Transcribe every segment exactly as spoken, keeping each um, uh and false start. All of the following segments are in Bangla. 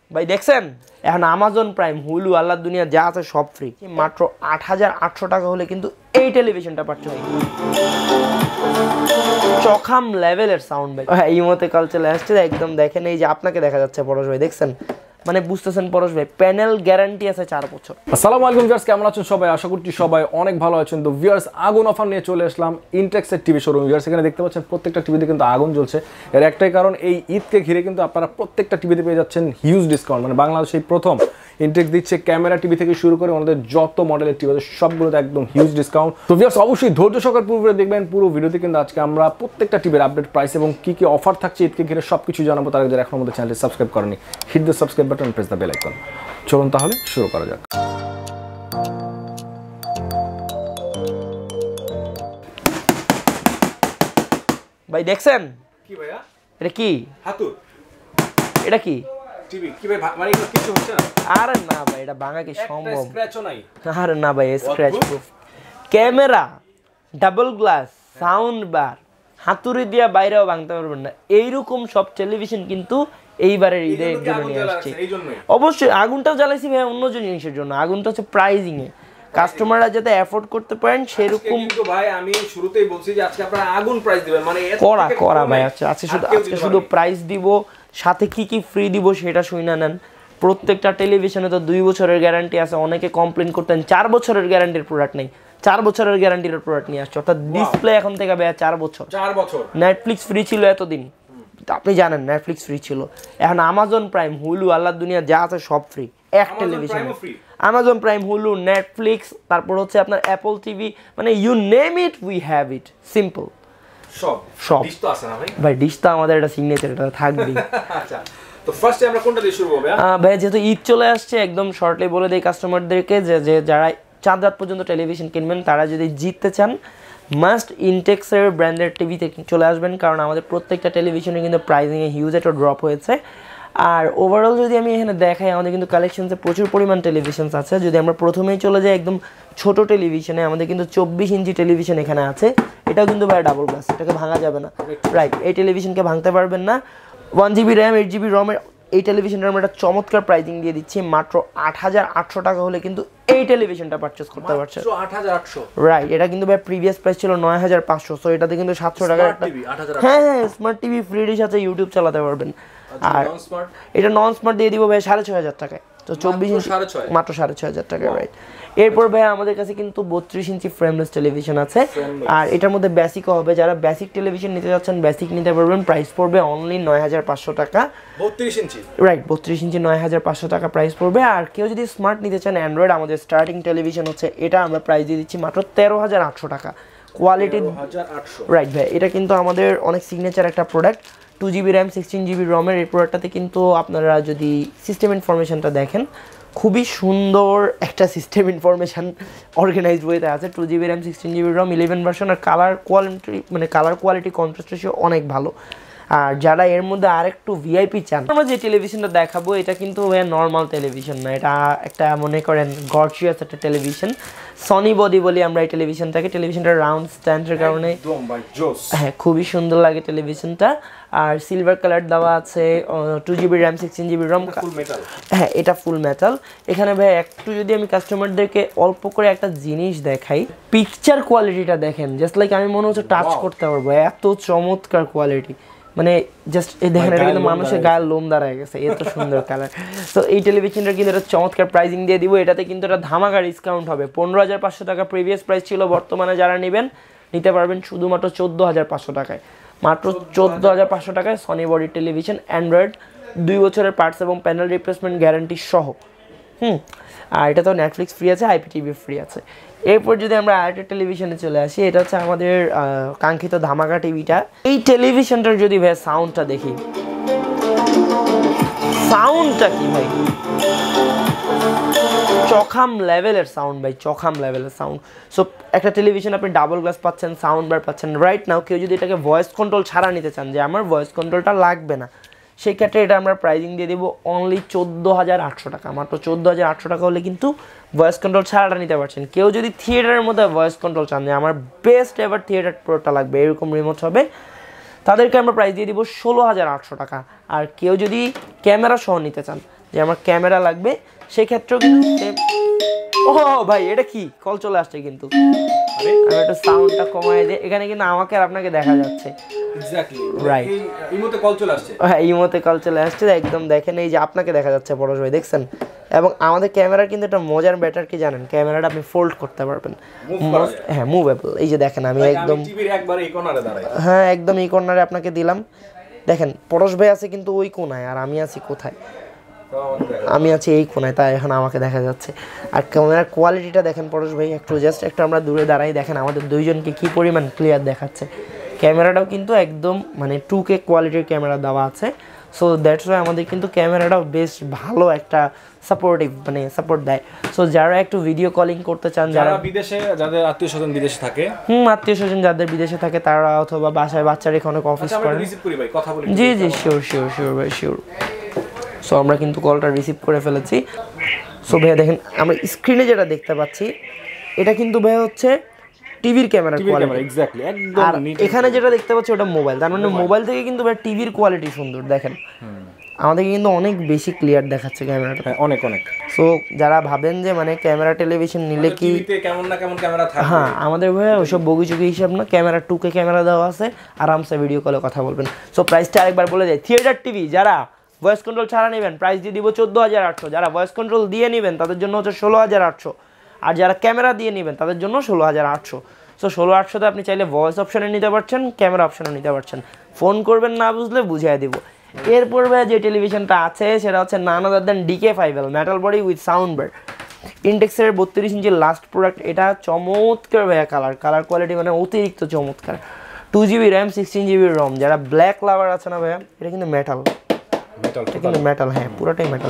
ভাই দেখছেন এখন আমাজন প্রাইম হুলু আল্লাহ দুনিয়া যা আছে সব ফ্রি মাত্র আট হাজার আটশো টাকা হলে কিন্তু এই টেলিভিশনটা পাচ্ছেন চখাম লেভেলের সাউন্ড ভাই এই মতে কল চলে আসছে একদম দেখেন এই যে আপনাকে দেখা যাচ্ছে পরশ ভাই দেখছেন মানে বুঝতেছেন পরশ ভাই প্যানেল গ্যারান্টি আছে চার বছর। আসসালামু আলাইকুম ভিউয়ার্স, কেমন আছেন সবাই? আশা করছি সবাই অনেক ভালো আছেন। তো ভিউয়ার্স আগুন অফার নিয়ে চলে আসলাম ইন্টেক্সের টিভি শোরুম। ভিউয়ার্স এখানে দেখতে পাচ্ছেন প্রত্যেকটা টিভিতে কিন্তু আগুন জ্বলছে। এর একটাই কারণ এই ঈদকে ঘিরে কিন্তু আপনারা প্রত্যেকটা টিভিতে পেয়ে যাচ্ছেন হিউজ ডিসকাউন্ট। মানে বাংলাদেশেই প্রথম ইন্টেক্স দিচ্ছে ক্যামেরা টিভি থেকে শুরু করে আমাদের যত মডেলের টিভি আছে সবগুলোতে একদম হিউজ ডিসকাউন্ট। তো ভিউয়ার্স অবশ্যই ধৈর্য সহকারে পুরো দেখবেন। পুরো ভিডিওতে কিন্তু আজকে আমরা প্রত্যেকটা টিভির আপডেট প্রাইস এবং কি কি অফার থাকছে ঈদকে ঘিরে সবকিছু জানাবো। তার আগে যারা এখনো আমাদের চ্যানেলটি সাবস্ক্রাইব করেনি, hit the subscribe button, press the bell icon. চলুন তাহলে শুরু করা যাক। ভাই দেখছেন কি ভাইয়া এটা কি হাতুর এটা কি টিভি কি ভাই মানে এগুলো কিছু হচ্ছে না? আরে না ভাই এটা ভাঙা কি সম্ভব? স্ক্র্যাচও নাই। আরে না ভাই scratch proof camera double glass sound bar হাতুড়ি দিয়া বাইরেও ভাঙতে পারবেন না এইরকম সব টেলিভিশন কিন্তু এইবারের ঈদের জন্য নিয়ে আসছে। অবশ্যই আগুনটাও জ্বালাইছি ভাই অন্য জিনিসের জন্য, আগুনটা হচ্ছে প্রাইজিং এ কাস্টমাররা যাতে অ্যাফোর্ড করতে পারেন সেরকম। কিন্তু ভাই আমি শুরুতেই বলছি যে আজকে আপনারা আগুন প্রাইস দিবেন মানে করা করা ভাই আচ্ছা আজকে শুধু আজকে শুধু প্রাইস দিব, সাথে কি কি ফ্রি দিব সেটা শুনে নেন। প্রত্যেকটা টেলিভিশনে তো দুই বছরের গ্যারান্টি আছে। অনেকে কমপ্লেন করতেন চার বছরের গ্যারান্টির প্রোডাক্ট নেই, চার বছরের গ্যারান্টির প্রোডাক্ট নিয়ে আসছে। অর্থাৎ ডিসপ্লে এখন থেকে ভাই চার বছর। চার বছর নেটফ্লিক্স ফ্রি ছিল এতদিন, আপনি জানেন নেটফ্লিক্স ফ্রি ছিল। এখন আমাজন প্রাইম হুলু আল্লাহ দুনিয়া যা আছে সব ফ্রি এক television. Amazon Prime Hulu Netflix তারপর হচ্ছে আপনার অ্যাপল টিভি মানে you name it we have it simple সব সব ডিশ তো আছে না ভাই? ভাই ডিশ তো আমাদের একটা সিগনেচার এটা থাকবেই। আচ্ছা তো ফার্স্টে আমরা কোনটা দিয়ে শুরু করব? ভাই যেহেতু ঈদ চলে আসছে একদম শর্টলি বলে দেই কাস্টমারদেরকে যে যে যারা চাঁদ রাত পর্যন্ত টেলিভিশন কিনবেন তারা যদি জিততে চান মাস্ট ইনটেক্সের ব্র্যান্ডের টিভিতে চলে আসবেন, কারণ আমাদের প্রত্যেকটা টেলিভিশনে কিন্তু প্রাইজিংয়ে হিউজ একটা ড্রপ হয়েছে। আর ওভারঅল যদি আমি এখানে দেখাই আমাদের কিন্তু কালেকশনসে প্রচুর পরিমাণ টেলিভিশনস আছে। যদি আমরা প্রথমেই চলে যাই একদম ছোট টেলিভিশনে, আমাদের কিন্তু চব্বিশ ইঞ্চি টেলিভিশন এখানে আছে। এটাও কিন্তু ভাই ডাবল গ্লাস, এটাকে ভাঙা যাবে না। রাইট, এই টেলিভিশনকে ভাঙতে পারবেন না। One GB RAM eight GB রমের এই টেলিভিশনটার আমরা একটা চমৎকার প্রাইজিং দিয়ে দিচ্ছি মাত্র আট হাজার আটশো টাকা হলে কিন্তু এই টেলিভিশনটা পারচেস করতে পারছেন। রাইট, এটা কিন্তু ভাই প্রিভিয়াস প্রাইস ছিল নয় হাজার পাঁচশো, সো এটাতে কিন্তু সাতশো টাকার একটা হ্যাঁ হ্যাঁ স্মার্ট টিভি ফ্রি ডিশ আছে, ইউটিউব চালাতে পারবেন। আর এটা নন স্মার্ট দিয়ে দিব ভাই সাড়ে ছয় হাজার টাকায়, তো চব্বিশ ইঞ্চি মাত্র সাড়ে ছয় হাজার টাকা। রাইট, এরপর ভাই আমাদের কাছে কিন্তু বত্রিশ ইঞ্চি ফ্রেমলেস টেলিভিশন আছে। আর এটার মধ্যে বেসিকও হবে, যারা বেসিক টেলিভিশন নিতে যাচ্ছেন বেসিক নিতে পারবেন। প্রাইস পড়বে অনলি নয় হাজার পাঁচশো টাকা। বত্রিশ ইঞ্চি রাইট, বত্রিশ ইঞ্চি নয় হাজার পাঁচশো টাকা প্রাইস পড়বে। আর কেউ যদি স্মার্ট নিতে চান অ্যান্ড্রয়েড, আমাদের স্টার্টিং টেলিভিশন হচ্ছে এটা, আমরা প্রাইস দিয়ে দিচ্ছি মাত্র তেরো হাজার আটশো টাকা। কোয়ালিটি রাইট ভাই, এটা কিন্তু আমাদের অনেক সিগনেচার একটা product. Two GB RAM sixteen GB রমের এই প্রোডাক্টটাতে কিন্তু আপনারা যদি সিস্টেম ইনফরমেশনটা দেখেন খুবই সুন্দর একটা সিস্টেম ইনফরমেশান অর্গানাইজড ওয়েতে আছে। Two GB RAM sixteen GB ROM eleven version. আর কালার কোয়ালিটি মানে কালার কোয়ালিটি কন্ট্রাস্ট রেশিও অনেক ভালো। আর যারা এর মধ্যে আরেকটু ভিআইপি চান, আমরা যে টেলিভিশনটা দেখাবো এটা কিন্তু নর্মাল টেলিভিশন না, এটা একটা মনে করেন গর্জিয়াস একটা টেলিভিশন। সনি বডি বলি আমরা এই টেলিভিশনটাকে। টেলিভিশনটা রাউন্ড স্ট্যান্ডের কারণে হ্যাঁ খুবই সুন্দর লাগে টেলিভিশনটা। আর সিলভার কালার দেওয়া আছে, two GB RAM sixteen GB ROM. হ্যাঁ এটা ফুল মেটাল। এখানে ভাই একটু যদি আমি কাস্টমারদেরকে অল্প করে একটা জিনিস দেখাই, পিকচার কোয়ালিটিটা দেখেন, জাস্ট লাইক আমি মনে হচ্ছে টাচ করতে পারবো, এত চমৎকার কোয়ালিটি। মানে জাস্ট এই দেখেন এটা কিন্তু মানুষের গায়ের লোম দাঁড়ায় গেছে, এত সুন্দর কালার। তো এই টেলিভিশনটা কিন্তু একটা চমৎকার প্রাইজিং দিয়ে দিব। এটাতে কিন্তু একটা ধামাকা ডিসকাউন্ট হবে। পনেরো হাজার পাঁচশো টাকা প্রিভিয়াস প্রাইস ছিল, বর্তমানে যারা নেবেন নিতে পারবেন শুধুমাত্র চোদ্দো হাজার পাঁচশো টাকায়। মাত্র চোদ্দো হাজার পাঁচশো টাকায় সনি বডি টেলিভিশন, অ্যান্ড্রয়েড, দুই বছরের পার্টস এবং প্যানেল রিপ্লেসমেন্ট গ্যারান্টি সহ। হুম আর এটা তো নেটফ্লিক্স ফ্রি আছে, আইপিটিভি ফ্রি আছে। এরপর যদি আমরা আরেকটা টেলিভিশনে চলে আসি, এটা হচ্ছে আমাদের কাঙ্ক্ষিত ধামাকা টিভিটা। এই টেলিভিশনটার যদি ভাই সাউন্ডটা দেখি, সাউন্ডটা কি ভাই চখাম লেভেলের সাউন্ড ভাই, চখাম লেভেলের সাউন্ড। সো একটা টেলিভিশন আপনি ডাবল গ্লাস পাচ্ছেন, সাউন্ড বার পাচ্ছেন। রাইট নাও কেউ যদি এটাকে ভয়েস কন্ট্রোল ছাড়া নিতে চান, যে আমার ভয়েস কন্ট্রোলটা লাগবে না, সেই ক্ষেত্রে এটা আমরা প্রাইজিং দিয়ে দেবো অনলি চোদ্দো হাজার আটশো টাকা। মাত্র চোদ্দো হাজার আটশো টাকা হলে কিন্তু ভয়েস কন্ট্রোল ছাড়াটা নিতে পারছেন। কেউ যদি থিয়েটারের মধ্যে ভয়েস কন্ট্রোল চান, যে আমার বেস্ট এভার থিয়েটার প্রোটা লাগবে, এরকম রিমোট হবে, তাদেরকে আমরা প্রাইস দিয়ে দিব ষোলো হাজার আটশো টাকা। আর কেউ যদি ক্যামেরা সহ নিতে চান, যে আমার ক্যামেরা লাগবে সেই ক্ষেত্রেও কিন্তু ও ভাই এটা কি কল চলে আসছে কিন্তু আমি একটু সাউন্ডটা কমাই দিই এখানে কিন্তু আমাকে আর আপনাকে দেখা যাচ্ছে এক্স্যাক্টলি রাইট ইমোতে কল চলে আসছে হ্যাঁ ইমোতে কল চলে আসছে একদম দেখেন এই যে আপনাকে দেখা যাচ্ছে পরশ ভাই দেখছেন এবং আমাদের ক্যামেরার কিন্তু একটা মজার ব্যাটার কি জানেন ক্যামেরাটা আপনি ফোল্ড করতে পারবেন হ্যাঁ মুভেবল এই যে দেখেন আমি একদম টিভির একবারে এই কর্নারে দাঁড়াই হ্যাঁ একদম এই কর্নারে আপনাকে দিলাম দেখেন পরশ ভাই আছে কিন্তু ওই কোণায় আর আমি আছি কোথায় আমি আছি এই কোণায় তাই এখন আমাকে দেখা যাচ্ছে আর ক্যামেরার কোয়ালিটিটা দেখেন পরশ ভাই একটু জাস্ট একটু আমরা দূরে দাঁড়াই দেখেন আমাদের দুইজনকে কি পরিমাণ ক্লিয়ার দেখাচ্ছে ক্যামেরাটাও কিন্তু একদম মানে টু কে কোয়ালিটির ক্যামেরা দেওয়া আছে সো দ্যাটস ওয়াই আমাদের কিন্তু ক্যামেরাটাও বেশ ভালো একটা সাপোর্টিভ মানে সাপোর্ট দেয় সো যারা একটু ভিডিও কলিং করতে চান যারা বিদেশে যাদের আত্মীয় স্বজন বিদেশে থাকে হুম আত্মীয় স্বজন যাদের বিদেশে থাকে তারা অথবা বাসায় বাচ্চারা এখানে অফিস করে রিসিভ করি ভাই কথা বলি জি জি শিওর শিওর শিওর ভাই শিওর সো আমরা কিন্তু কলটা রিসিভ করে ফেলেছি সো ভাইয়া দেখেন আমরা স্ক্রিনে যেটা দেখতে পাচ্ছি এটা কিন্তু ভাই হচ্ছে টিভির ক্যামেরার কোয়ালিটি এক্স্যাক্টলি একদম এখানে যেটা দেখতে পাচ্ছি ওটা মোবাইল তার মানে মোবাইল থেকে কিন্তু ভাই টিভির কোয়ালিটি সুন্দর দেখেন আমাদেরকে কিন্তু অনেক বেশি ক্লিয়ার দেখাচ্ছে ক্যামেরাটা হ্যাঁ অনেক অনেক সো যারা ভাবেন যে মানে ক্যামেরা টেলিভিশন নিলে কি কেমন না কেমন ক্যামেরা থাকে হ্যাঁ আমাদের ভাই ওইসব বগিচুকি হিসাব না ক্যামেরা টু কে ক্যামেরা দেওয়া আছে আরামসে ভিডিও কলে কথা বলবেন সো প্রাইসটা আরেকবার বলে দেয় থিয়েটার টিভি যারা ভয়েস কন্ট্রোল ছাড়া নেবেন প্রাইস দিয়ে দিব চোদ্দ হাজার আটশো যারা ভয়েস কন্ট্রোল দিয়ে নেবেন তাদের জন্য হচ্ছে ষোলো হাজার আটশো আর যারা ক্যামেরা দিয়ে নেবেন তাদের জন্য ষোলো হাজার আটশো সো ষোলো আটশোতে আপনি চাইলে ভয়েস অপশানে নিতে পারছেন ক্যামেরা অপশানে নিতে পারছেন ফোন করবেন না বুঝলে বুঝিয়ে দিব এরপর যে টেলিভিশনটা আছে সেটা হচ্ছে none other than DK five L metal body with sound bar ইন্টেক্সের বত্রিশ ইঞ্চির লাস্ট প্রোডাক্ট এটা চমৎকার ভাইয়া কালার কালার কোয়ালিটি মানে অতিরিক্ত চমৎকার two GB RAM sixteen GB ROM যারা ব্ল্যাক লাভার আছে না ভাইয়া এটা কিন্তু মেটাল এটা কিন্তু মেটাল হ্যাঁ পুরোটাই মেটাল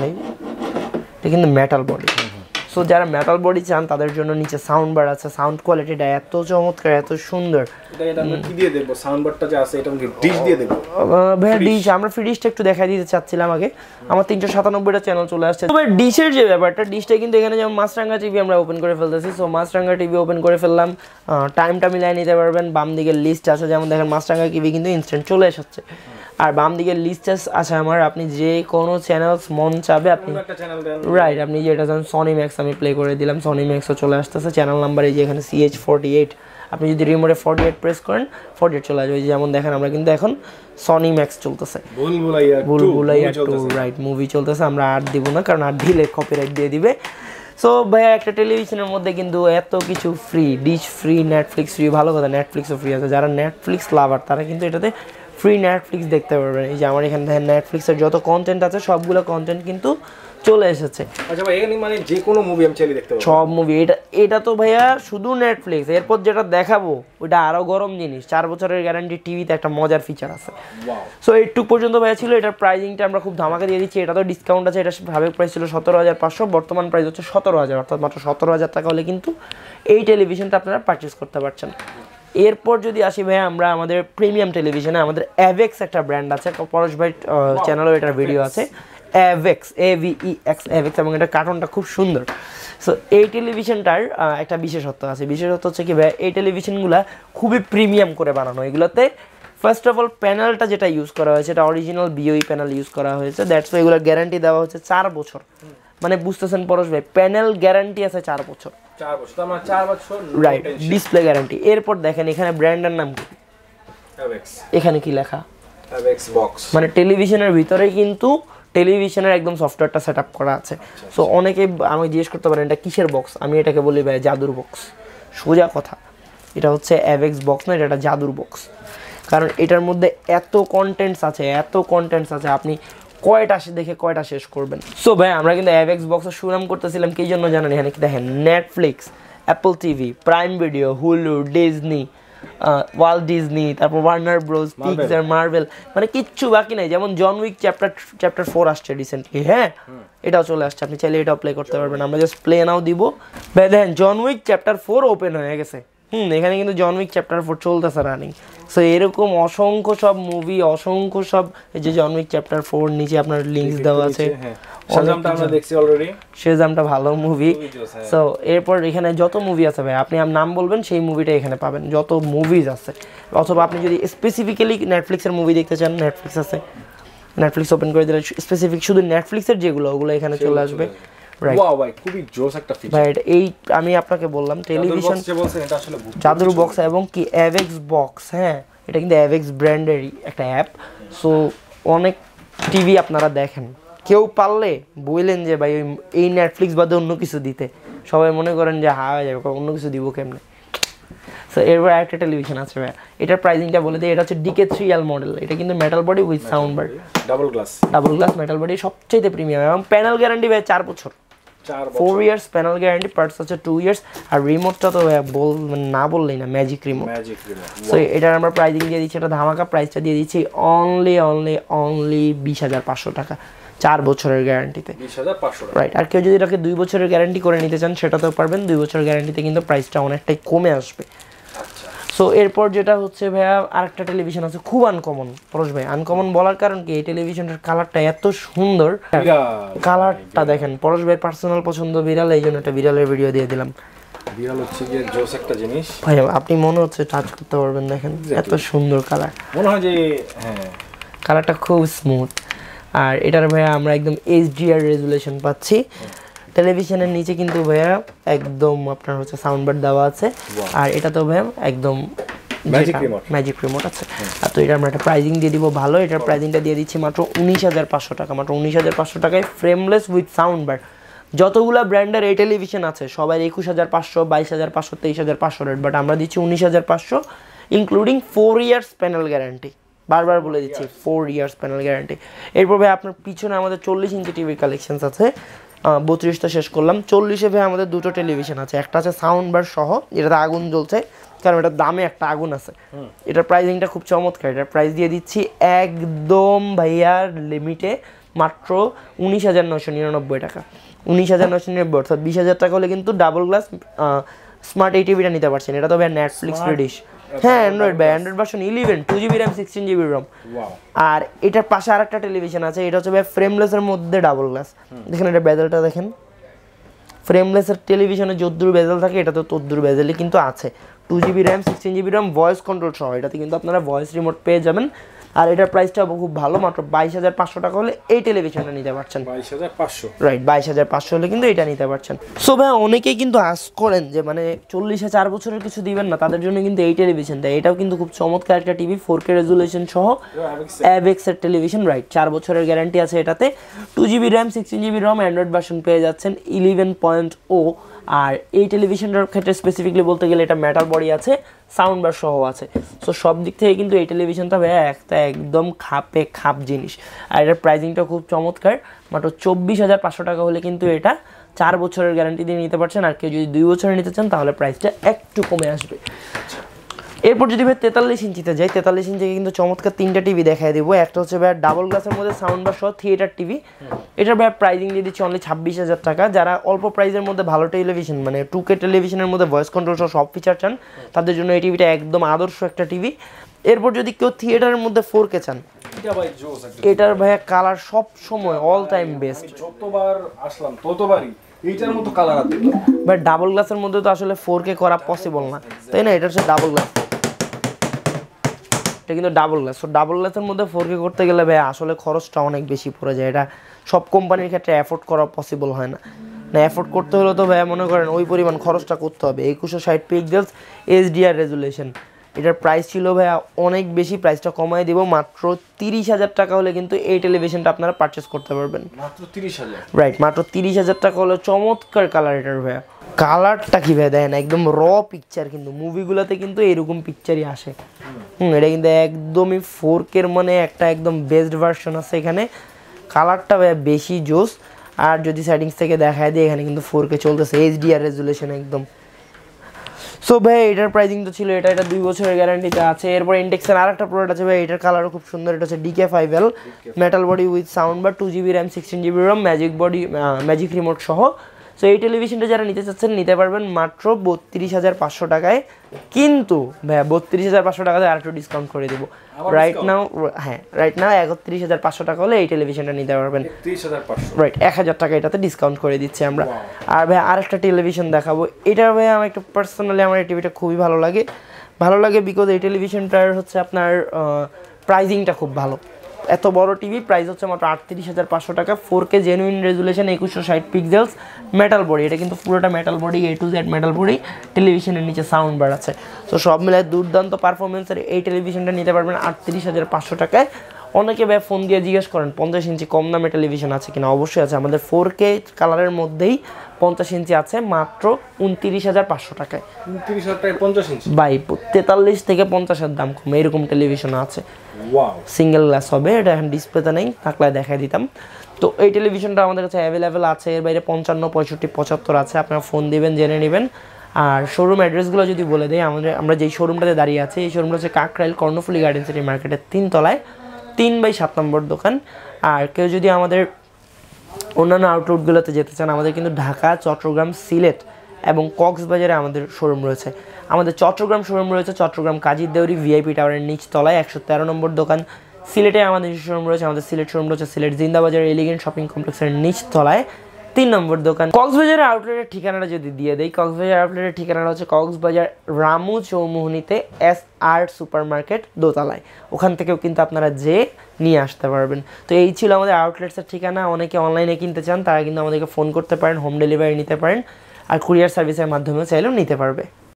এটা কিন্তু মেটাল বডি সো যারা মেটাল বডি চান তাদের জন্য নিচে সাউন্ড বার আছে সাউন্ড কোয়ালিটিটা এত চমৎকার এত সুন্দর এটা আমরা কি দিয়ে দেব সাউন্ড বারটা যে আছে এটা কি ডিশ দিয়ে দেব ভাইয়া ডিশ আমরা ফ্রি ডিশটা একটু দেখাই দিতে চাচ্ছিলাম আগে আমার তিনশো সাতানব্বইটা চ্যানেল চলে আসছে তবে ডিশের যে ব্যাপারটা ডিশটা কিন্তু এখানে যেমন মাছরাঙ্গা টিভি আমরা ওপেন করে ফেলতেছি সো মাছরাঙ্গা টিভি ওপেন করে ফেললাম টাইমটা মিলাই নিতে পারবেন বাম দিকের লিস্ট আছে যেমন দেখেন মাছরাঙ্গা টিভি কিন্তু ইনস্ট্যান্ট চলে এসেছে আর বাম দিকের লিস্ট আছে আমার আপনি যে কোনো চ্যানেল মন চাবে আপনি রাইট আপনি যেটা জানেন সনি ম্যাক্স আমি প্লে করে দিলাম সনি ম্যাক্সও চলে আসতেছে চ্যানেল নাম্বার এই যে এখানে সি এইচ ফোরটি এইট আপনি যদি রিমোটে ফোরটি এইট প্রেস করেন ফোরটি এইট চলে আসবে যেমন দেখেন আমরা কিন্তু এখন সনি ম্যাক্স চলতেছে বুলবুলাইয়া টু রাইট মুভি চলতেছে আমরা আর দিব না কারণ আর দিলে কপিরাইট দিয়ে দিবে সো ভাইয়া একটা টেলিভিশনের মধ্যে কিন্তু এত কিছু free dish free Netflix free ভালো কথা নেটফ্লিক্সও ফ্রি আছে যারা নেটফ্লিক্স লাভার তারা কিন্তু এটাতে ফ্রি নেটফ্লিক্স দেখতে পারবেন এই যে আমার এখানে দেখেন নেটফ্লিক্সের যত কন্টেন্ট আছে সবগুলো কন্টেন্ট কিন্তু চলে এসেছে আচ্ছা ভাই এখানে মানে যে কোনো মুভি আমি চাইলে দেখতে পারবো সব মুভি এটা এটা তো ভাইয়া শুধু নেটফ্লিক্স এরপর যেটা দেখাবো ওটা আরো গরম জিনিস চার বছরের গ্যারান্টি টিভিতে একটা মজার ফিচার আছে সো এইটুক পর্যন্ত ভাইয়া ছিল এটার প্রাইসিংটা আমরা খুব ধামাকা দিয়ে দিচ্ছি এটা তো ডিসকাউন্ট আছে এটা ভাবে প্রাইস ছিল সতেরো হাজার পাঁচশো বর্তমান প্রাইস হচ্ছে সতেরো হাজার অর্থাৎ মাত্র সতেরো হাজার টাকা হলে কিন্তু এই টেলিভিশনটা আপনারা পারচেস করতে পারছেন এরপর যদি আসি ভাই আমরা আমাদের প্রিমিয়াম টেলিভিশনে আমাদের অ্যাভেক্স একটা ব্র্যান্ড আছে পরশ ভাই চ্যানেলেও এটার ভিডিও আছে অ্যাভেক্স এ ভি ই এক্স অ্যাভেক্স এবং এটা কার্টুনটা খুব সুন্দর সো এই টেলিভিশনটার একটা বিশেষত্ব আছে বিশেষত্ব হচ্ছে কি ভাই এই টেলিভিশনগুলো খুবই প্রিমিয়াম করে বানানো এগুলোতে ফার্স্ট অফ অল প্যানেলটা যেটা ইউজ করা হয়েছে এটা অরিজিনাল বিওই প্যানেল ইউজ করা হয়েছে দ্যাটস ওয়াই এগুলোর গ্যারান্টি দেওয়া হচ্ছে চার বছর মানে বুঝতেছেন পরশ ভাই প্যানেল গ্যারান্টি আছে চার বছর চার বছর তার মানে চার বছর রাইট ডিসপ্লে গ্যারান্টি এরপর দেখেন এখানে ব্র্যান্ডের নাম কি অ্যাভেক্স এখানে কি লেখা অ্যাভেক্স বক্স মানে টেলিভিশনের ভিতরেই কিন্তু টেলিভিশনের একদম সফটওয়্যারটা সেট আপ করা আছে সো অনেকে আমাকে জিজ্ঞেস করতে পারেন এটা কিসের বক্স আমি এটাকে বলি ভাই জাদুর বক্স সোজা কথা এটা হচ্ছে অ্যাভেক্স বক্স না এটা একটা জাদুর বক্স কারণ এটার মধ্যে এত কন্টেন্টস আছে এত কন্টেন্টস আছে আপনি কয়টা দেখে কয়টা শেষ করবেন সো ভাই আমরা কিন্তু অ্যাভেক্স বক্সের সুনাম করতেছিলাম কি জন্য জানেন এখানে কি দেখেন Netflix Apple TV Prime Video Hulu Disney wall Disney তারপর ওয়ার্নার ব্রোস পিক্সার মার্ভেল মানে কিচ্ছু বাকি নাই যেমন John Wick chapter chapter four আসছে রিসেন্টলি হ্যাঁ এটাও চলে আসছে আপনি চাইলে এটাও প্লে করতে পারবেন আমরা জাস্ট প্লে নাও দিব ভাই দেখেন John Wick chapter four open হয়ে গেছে হুম এখানে কিন্তু জন উইক চ্যাপ্টার ফোর চলতেছে রানিং সো এরকম অসংখ্য সব মুভি অসংখ্য সব এই যে জন উইক চ্যাপ্টার ফোর নিচে আপনার লিঙ্কস দেওয়া আছে শাজামটা আমরা দেখছি অলরেডি শাজামটা ভালো মুভি সো এরপর এখানে যত মুভি আছে ভাই আপনি নাম বলবেন সেই মুভিটা এখানে পাবেন যত মুভিজ আছে অথবা আপনি যদি স্পেসিফিক্যালি নেটফ্লিক্সের মুভি দেখতে চান নেটফ্লিক্স আছে নেটফ্লিক্স ওপেন করে দিলে স্পেসিফিক শুধু নেটফ্লিক্সের যেগুলো ওগুলো এখানে চলে আসবে। রাইট, ওয়াও ভাই খুবই জোস একটা ফিচার ভাই। এই আমি আপনাকে বললাম টেলিভিশন জাদুর বক্স এবং কি অ্যাভেক্স বক্স, হ্যাঁ এটা কিন্তু অ্যাভেক্স ব্র্যান্ডেরই একটা অ্যাপ। সো অনেক টিভি আপনারা দেখেন, কেউ পারলে বললেন যে ভাই এই নেটফ্লিক্স বাদে অন্য কিছু দিতে, সবাই মনে করেন যে হা যাবে অন্য কিছু দিব কেমনে। সো এরপর একটা টেলিভিশন আছে ভাই, এটার প্রাইসিংটা বলে দিই। এটা হচ্ছে ডিকে থ্রি এল মডেল, এটা কিন্তু metal body with sound bar, double glass double glass metal body, সবচেয়ে প্রিমিয়াম এবং প্যানেল গ্যারান্টি ভাই চার বছর, four years panel guarantee, parts হচ্ছে টু ইয়ার্স। আর রিমোটটা তো বল না বললেই না, ম্যাজিক রিমোট। সো এটার আমরা প্রাইসিং দিয়ে দিচ্ছি, এটা ধামাকা প্রাইসটা দিয়ে দিচ্ছি অনলি অনলি অনলি বিশ হাজার পাঁচশো টাকা চার বছরের গ্যারান্টিতে। রাইট, আর কেউ যদি এটাকে দুই বছরের গ্যারান্টি করে নিতে চান সেটাতেও পারবেন, দুই বছরের গ্যারান্টিতে কিন্তু প্রাইসটা অনেকটাই কমে আসবে। সো এরপর যেটা হচ্ছে ভাইয়া আরেকটা টেলিভিশন আছে খুব আনকমন। পরশ ভাই আনকমন বলার কারণ কি, এই টেলিভিশনটার কালারটা এত সুন্দর, কালারটা দেখেন। পরশ ভাই পার্সোনাল পছন্দ বিড়াল, এই জন্য একটা বিড়ালের ভিডিও দিয়ে দিলাম। বিড়াল হচ্ছে গিয়ে জোস একটা জিনিস ভাই, আপনি মনে হচ্ছে টাচ করতে পারবেন, দেখেন এত সুন্দর কালার, মনে হয় যে হ্যাঁ কালারটা খুব স্মুথ। আর এটার ভাইয়া আমরা একদম এইচডিআর রেজুলেশন পাচ্ছি। টেলিভিশনের নিচে কিন্তু ভাইয়া একদম আপনার হচ্ছে সাউন্ড বার দেওয়া আছে, আর এটা তো ভাইয়া একদম ম্যাজিক রিমোট আছে। আর তো এটা আমরা একটা প্রাইজিং দিয়ে দিব ভালো, এটার প্রাইজিংটা দিয়ে দিচ্ছি মাত্র উনিশ হাজার পাঁচশো টাকা, মাত্র উনিশ হাজার পাঁচশো টাকায় ফ্রেমলেস উইথ সাউন্ড বার। যতগুলো ব্র্যান্ডের এই টেলিভিশন আছে সবাই একুশ হাজার পাঁচশো, বাইশ হাজার পাঁচশো, তেইশ হাজার পাঁচশো রেট, বাট আমরা দিচ্ছি উনিশ হাজার পাঁচশো including four years panel guarantee. বারবার বলে দিচ্ছি ফোর ইয়ার্স প্যানেল গ্যারান্টি। এরপর ভাই আপনার পিছনে আমাদের চল্লিশ ইঞ্চি টিভির কালেকশনস আছে, বত্রিশটা শেষ করলাম। চল্লিশে ভাই আমাদের দুটো টেলিভিশন আছে, একটা আছে সাউন্ড বার সহ, এটাতে আগুন জ্বলছে কারণ এটার দামে একটা আগুন আছে। এটার প্রাইসিংটা খুব চমৎকার, এটার প্রাইস দিয়ে দিচ্ছি একদম ভাইয়ার লিমিটে মাত্র উনিশ হাজার নয়শো নিরানব্বই টাকা। উনিশ হাজার নয়শো নিরানব্বই অর্থাৎ বিশ হাজার টাকা হলে কিন্তু ডাবল গ্লাস স্মার্ট এই টিভিটা নিতে পারছেন। এটা তো ভাই নেটফ্লিক্স রেডিশ, হ্যাঁ অ্যান্ড্রয়েড ভাই, Android version eleven, two GB RAM, sixteen GB ROM. আর এটার পাশে আর একটা টেলিভিশন আছে, এটা হচ্ছে ভাই ফ্রেমলেসের মধ্যে ডাবল গ্লাস। দেখেন এটা বেজেলটা দেখেন, ফ্রেমলেসের টেলিভিশনে যদ্দুর বেজেল থাকে এটা তো তদ্দুর বেজেলই কিন্তু আছে। Two GB RAM, sixteen GB ROM, voice control সহ, এটাতে কিন্তু আপনারা ভয়েস রিমোট পেয়ে যাবেন। আর এটার প্রাইসটা খুব ভালো, মাত্র বাইশ হাজার পাঁচশো টাকা হলে এই টেলিভিশনটা নিতে পারছেন। বাইশ হাজার পাঁচশো, রাইট, বাইশ হাজার পাঁচশো হলে কিন্তু এটা নিতে পারছেন। সো ভাই অনেকেই কিন্তু আস করেন যে মানে চল্লিশে চার বছরের কিছু দিবেন না, তাদের জন্য কিন্তু এই টেলিভিশনটা, এটাও কিন্তু খুব চমৎকার একটা টিভি, ফোর কে রেজুলেশন সহ অ্যাভেক্সের টেলিভিশন। রাইট, চার বছরের গ্যারান্টি আছে এটাতে, two GB RAM, sixteen GB ROM, Android version পেয়ে যাচ্ছেন ইলেভেন পয়েন্ট ও। আর এই টেলিভিশনটার ক্ষেত্রে স্পেসিফিকলি বলতে গেলে এটা মেটাল বডি আছে, সাউন্ড বার সহ আছে। সো সব দিক থেকে কিন্তু এই টেলিভিশনটা ভাইয়া একটা একদম খাপে খাপ জিনিস। আর এটার প্রাইসিংটা খুব চমৎকার, মাত্র চব্বিশ হাজার পাঁচশো টাকা হলে কিন্তু এটা চার বছরের গ্যারান্টি দিয়ে নিতে পারছেন। আর কেউ যদি দুই বছরের নিতে চান তাহলে প্রাইসটা একটু কমে আসবে। এরপর যদি ভাই তেতাল্লিশ ইঞ্চিতে যাই, তেতাল্লিশ ইঞ্চি কিন্তু চমৎকার তিনটা টিভি দেখাই দেবো। একটা হচ্ছে ভাই ডাবল গ্লাসের মধ্যে সাউন্ড বার সহ থিয়েটার টিভি, এটার ভাই প্রাইসিং দিয়ে দিচ্ছি অনলি ছাব্বিশ হাজার টাকা। যারা অল্প প্রাইসের মধ্যে ভালো টেলিভিশন মানে টু কে টেলিভিশনের মধ্যে ভয়েস কন্ট্রোল সহ সব ফিচার চান তাদের জন্য এই টিভিটা একদম আদর্শ একটা টিভি। এরপর যদি কেউ থিয়েটারের মধ্যে ফোর কে চান, এটার ভাইয়া কালার সব সময় অল টাইম বেস্ট, যতবার আসলাম ততবারই এইটার মতো কালার আছে ভাই। ডাবল গ্লাসের মধ্যে তো আসলে ফোর কে করা পসিবল না, তাই না? এটা হচ্ছে ডাবল গ্লাস, এটা কিন্তু ডাবল গ্লাস। সো ডাবল গ্লাসের মধ্যে ফোর কে করতে গেলে ভাই আসলে খরচটা অনেক বেশি পড়ে যায়, এটা সব কোম্পানির ক্ষেত্রে অ্যাফোর্ড করা পসিবল হয় না। না অ্যাফোর্ড করতে হলে তো ভাই মনে করেন ওই পরিমাণ খরচটা করতে হবে। একুশশো ষাট পিক্সেলস এইচডিআর রেজুলেশন, এটার প্রাইস ছিল ভাইয়া অনেক বেশি, প্রাইসটা কমাই দিব মাত্র তিরিশ হাজার টাকা হলে কিন্তু এই টেলিভিশনটা আপনারা পারচেস করতে পারবেন। মাত্র তিরিশ হাজার, রাইট, মাত্র তিরিশ হাজার টাকা হলে চমৎকার কালার এটার ভাইয়া। কালারটা কি ভাই দেখেন, একদম র পিকচার, কিন্তু মুভিগুলোতে কিন্তু এরকম পিকচারই আসে। হুম, এটা কিন্তু একদমই ফোর কের মানে একটা একদম বেস্ট ভার্সন আছে এখানে। কালারটা ভাই বেশি জোস। আর যদি সেটিংস থেকে দেখায় দিই এখানে কিন্তু ফোর কে চলতেছে, এইচডিআর রেজুলেশন একদম। সো ভাই এটার প্রাইসিং তো ছিল এটা, এটা দুই বছরের গ্যারান্টিতে আছে। এরপর ইন্টেক্সের আর একটা প্রোডাক্ট আছে ভাই, এটার কালারও খুব সুন্দর, এটা হচ্ছে DK five L metal body with sound bar, two GB RAM, sixteen GB ROM, magic body magic remote সহ। সো এই টেলিভিশনটা যারা নিতে চাচ্ছেন নিতে পারবেন মাত্র বত্রিশ হাজার পাঁচশো টাকায়। কিন্তু ভাইয়া বত্রিশ হাজার পাঁচশো টাকাতে আর একটু ডিসকাউন্ট করে দেবো রাইট নাও। হ্যাঁ রাইট নাও একত্রিশ হাজার পাঁচশো টাকা হলে এই টেলিভিশনটা নিতে পারবেন। রাইট, এক হাজার টাকা এটাতে ডিসকাউন্ট করে দিচ্ছি আমরা। আর ভাই আর একটা টেলিভিশন দেখাবো, এটা ভাই আমার একটু পার্সোনালি আমার এই টিভিটা খুবই ভালো লাগে, ভালো লাগে বিকজ এই টেলিভিশনটার হচ্ছে আপনার প্রাইজিংটা খুব ভালো। এত বড় টিভি, প্রাইস হচ্ছে মাত্র আটত্রিশ হাজার পাঁচশো টাকা। ফোর কে জেনুইন রেজুলেশন, একুশশো ষাট পিক্সেলস, মেটাল বডি, এটা কিন্তু পুরোটা metal body, A to Z metal body, টেলিভিশনের নিচে সাউন্ড বার আছে। তো সব মিলে দুর্দান্ত পারফরমেন্সের এই টেলিভিশনটা নিতে পারবেন আটত্রিশ হাজার পাঁচশো টাকায়। অনেকে ভাই ফোন দিয়ে জিজ্ঞেস করেন পঞ্চাশ ইঞ্চি কম দামে টেলিভিশন আছে কিনা, অবশ্যই আছে, আমাদের ফোর কে কালারের মধ্যেই পঞ্চাশ ইঞ্চি আছে মাত্র উনত্রিশ হাজার পাঁচশো টাকায়। উনত্রিশ হাজার টাকায় পঞ্চাশ ইঞ্চি ভাই, তেতাল্লিশ থেকে পঞ্চাশের দাম কম এরকম টেলিভিশন আছে। ওয়াও, সিঙ্গেল গ্লাস হবে, এটা এখন ডিসপ্লেতে নেই, থাকলে দেখাই দিতাম। তো এই টেলিভিশনটা আমাদের কাছে অ্যাভেলেবেল আছে, এর বাইরে পঞ্চান্ন, পঁয়ষট্টি, পঁচাত্তর আছে, আপনারা ফোন দিবেন জেনে নেবেন। আর শোরুম অ্যাড্রেসগুলো যদি বলে দিই, আমাদের আমরা যেই শোরুমটাতে দাঁড়িয়ে আছি এই শোরুমটা হচ্ছে কাকরাইল কর্ণফুলি গার্ডেন সিটি মার্কেটের তিনতলায়, তিন বাই সাত নম্বর দোকান। আর কেউ যদি আমাদের অন্যান্য আউটলেটগুলোতে যেতে চান, আমাদের কিন্তু ঢাকা, চট্টগ্রাম, সিলেট এবং কক্সবাজারে আমাদের শোরুম রয়েছে। আমাদের চট্টগ্রাম শোরুম রয়েছে চট্টগ্রাম কাজীর দেউরি ভিআইপি টাওয়ারের নিচ তলায় একশো তেরো নম্বর দোকান। সিলেটে আমাদের শোরুম রয়েছে, আমাদের সিলেট শোরুম রয়েছে সিলেট জিন্দাবাজার এলিগেন্ট শপিং কমপ্লেক্সের নিচ তলায় তিন নম্বর দোকান। কক্সবাজারের আউটলেটের ঠিকানাটা যদি দিয়ে দেই, কক্সবাজার আউটলেটের ঠিকানাটা হচ্ছে কক্সবাজার রামু চৌমুহনীতে এস আর সুপার মার্কেট দোতলায়, ওখান থেকেও কিন্তু আপনারা যে নিয়ে আসতে পারবেন। তো এই ছিল আমাদের আউটলেটসের ঠিকানা। অনেকে অনলাইনে কিনতে চান তারা কিন্তু আমাদেরকে ফোন করতে পারেন, হোম ডেলিভারি নিতে পারেন, আর কুরিয়ার সার্ভিসের মাধ্যমেও চাইলেও নিতে পারবে।